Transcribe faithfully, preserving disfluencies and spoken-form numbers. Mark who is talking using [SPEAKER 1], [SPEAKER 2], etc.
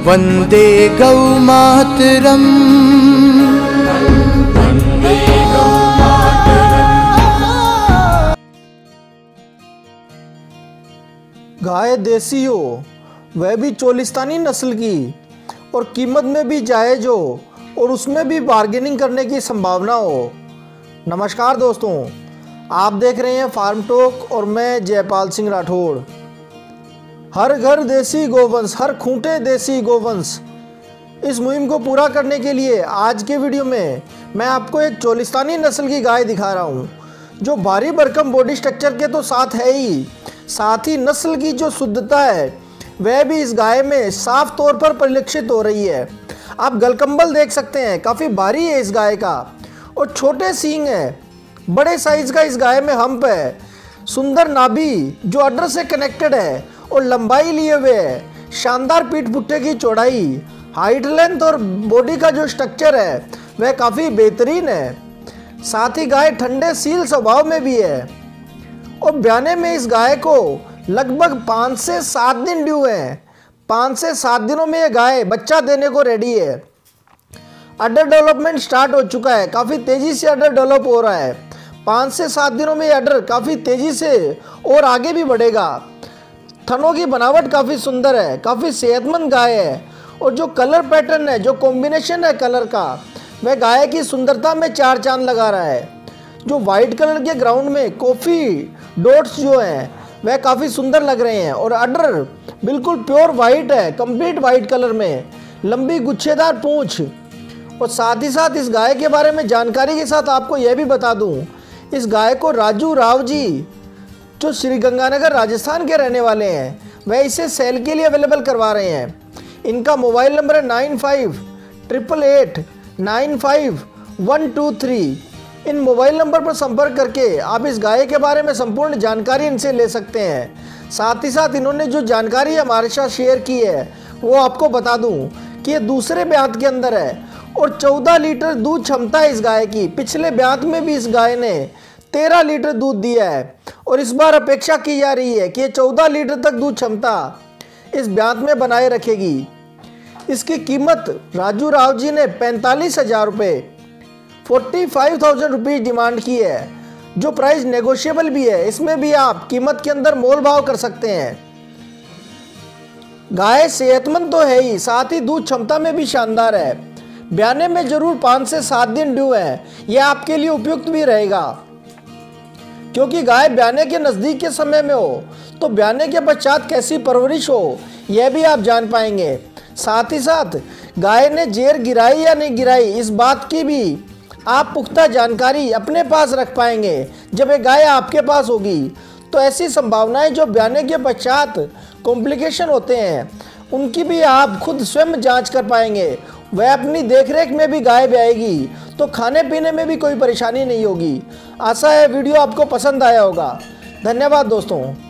[SPEAKER 1] वंदे गौ मातरम।
[SPEAKER 2] गाय देसी हो, वह भी चोलिस्तानी नस्ल की, और कीमत में भी जायज़ हो, और उसमें भी बार्गेनिंग करने की संभावना हो। नमस्कार दोस्तों, आप देख रहे हैं फार्म टॉक और मैं जयपाल सिंह राठौड़। हर घर देसी गोवंश, हर खूंटे देसी गोवंश, इस मुहिम को पूरा करने के लिए आज के वीडियो में मैं आपको एक चोलिस्तानी नस्ल की गाय दिखा रहा हूँ, जो भारी भरकम बॉडी स्ट्रक्चर के तो साथ है ही, साथ ही नस्ल की जो शुद्धता है वह भी इस गाय में साफ तौर पर परिलक्षित हो रही है। आप गलकंबल देख सकते हैं, काफ़ी भारी है इस गाय का, और छोटे सींग है, बड़े साइज का इस गाय में हम्प है, सुंदर नाभि जो अडर से कनेक्टेड है और लंबाई लिए हुए है, शानदार पीठ पुट्टे की चौड़ाई, हाइट लेंथ और बॉडी का जो स्ट्रक्चर है वह काफ़ी बेहतरीन है। साथ ही गाय ठंडे सील स्वभाव में भी है, और ब्याने में इस गाय को लगभग पाँच से सात दिन ड्यू है। पाँच से सात दिनों में यह गाय बच्चा देने को रेडी है। अडर डेवलपमेंट स्टार्ट हो चुका है, काफ़ी तेज़ी से अडर डेवलप हो रहा है। पाँच से सात दिनों में यह अडर काफ़ी तेज़ी से और आगे भी बढ़ेगा। थनों की बनावट काफ़ी सुंदर है, काफ़ी सेहतमंद गाय है, और जो कलर पैटर्न है, जो कॉम्बिनेशन है कलर का, वह गाय की सुंदरता में चार चांद लगा रहा है। जो वाइट कलर के ग्राउंड में कॉफ़ी डॉट्स जो हैं वह काफ़ी सुंदर लग रहे हैं, और अडर बिल्कुल प्योर वाइट है, कंप्लीट वाइट कलर में, लंबी गुच्छेदार पूंछ। और साथ ही साथ इस गाय के बारे में जानकारी के साथ आपको यह भी बता दूं, इस गाय को राजू राव जी जो श्री गंगानगर राजस्थान के रहने वाले हैं, वह इसे सेल के लिए अवेलेबल करवा रहे हैं। इनका मोबाइल नंबर है nine five triple eight nine five one two three. इन मोबाइल नंबर पर संपर्क करके आप इस गाय के बारे में संपूर्ण जानकारी इनसे ले सकते हैं। साथ ही साथ इन्होंने जो जानकारी हमारे साथ शेयर की है वो आपको बता दूं कि ये दूसरे ब्यात के अंदर है, और चौदह लीटर दूध क्षमता है इस गाय की। पिछले ब्यात में भी इस गाय ने तेरह लीटर दूध दिया है, और इस बार अपेक्षा की जा रही है कि ये चौदह लीटर तक दूध क्षमता इस ब्यात में बनाए रखेगी। इसकी कीमत राजू राव जी ने पैंतालीस हजार रुपये forty five thousand rupees demand की है, जो प्राइस नेगोशिएबल भी है। इसमें भी आप कीमत के अंदर मोल भाव कर सकते हैं। गाय सेहतमंद तो है ही, साथ ही दूध क्षमता में भी शानदार है। ब्याने में जरूर पाँच से सात दिन ड्यू है, यह आपके लिए उपयुक्त भी रहेगा, क्योंकि गाय ब्याने के नज़दीक के समय में हो तो ब्याने के पश्चात कैसी परवरिश हो यह भी आप जान पाएंगे। साथ ही साथ गाय ने जेर गिराई या नहीं गिराई, इस बात की भी आप पुख्ता जानकारी अपने पास रख पाएंगे जब ये गाय आपके पास होगी। तो ऐसी संभावनाएं जो ब्याने के पश्चात कॉम्प्लिकेशन होते हैं उनकी भी आप खुद स्वयं जांच कर पाएंगे। वह अपनी देखरेख में भी गाय ब्याएगी, तो खाने पीने में भी कोई परेशानी नहीं होगी। आशा है वीडियो आपको पसंद आया होगा। धन्यवाद दोस्तों।